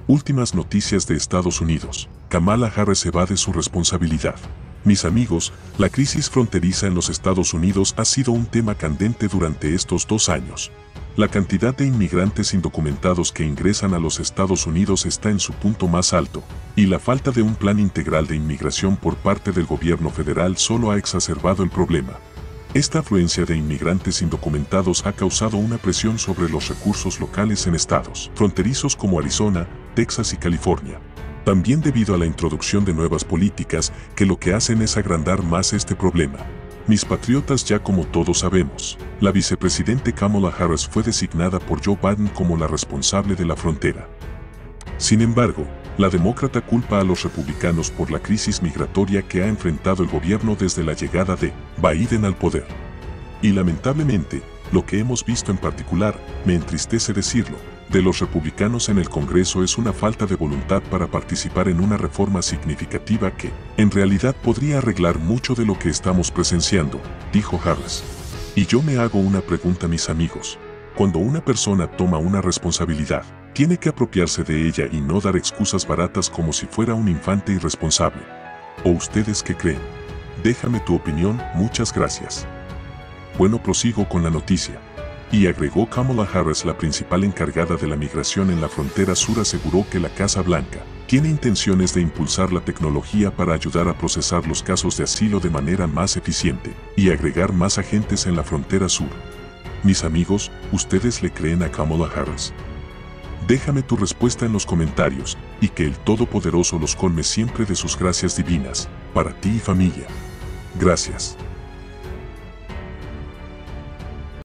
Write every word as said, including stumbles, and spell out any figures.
Últimas noticias de Estados Unidos. Kamala Harris evade su responsabilidad. Mis amigos, la crisis fronteriza en los Estados Unidos ha sido un tema candente durante estos dos años. La cantidad de inmigrantes indocumentados que ingresan a los Estados Unidos está en su punto más alto, y la falta de un plan integral de inmigración por parte del gobierno federal solo ha exacerbado el problema. Esta afluencia de inmigrantes indocumentados ha causado una presión sobre los recursos locales en estados fronterizos como Arizona, Texas y California. También debido a la introducción de nuevas políticas que lo que hacen es agrandar más este problema. Mis patriotas, ya como todos sabemos, la vicepresidente Kamala Harris fue designada por Joe Biden como la responsable de la frontera. Sin embargo, la demócrata culpa a los republicanos por la crisis migratoria que ha enfrentado el gobierno desde la llegada de Biden al poder. Y lamentablemente, lo que hemos visto en particular, me entristece decirlo, de los republicanos en el Congreso es una falta de voluntad para participar en una reforma significativa que, en realidad, podría arreglar mucho de lo que estamos presenciando, dijo Harris. Y yo me hago una pregunta, mis amigos. Cuando una persona toma una responsabilidad, tiene que apropiarse de ella y no dar excusas baratas como si fuera un infante irresponsable. ¿O ustedes qué creen? Déjame tu opinión, muchas gracias. Bueno, prosigo con la noticia. Y agregó Kamala Harris, la principal encargada de la migración en la frontera sur, aseguró que la Casa Blanca tiene intenciones de impulsar la tecnología para ayudar a procesar los casos de asilo de manera más eficiente y agregar más agentes en la frontera sur. Mis amigos, ¿ustedes le creen a Kamala Harris? Déjame tu respuesta en los comentarios y que el Todopoderoso los colme siempre de sus gracias divinas, para ti y familia. Gracias.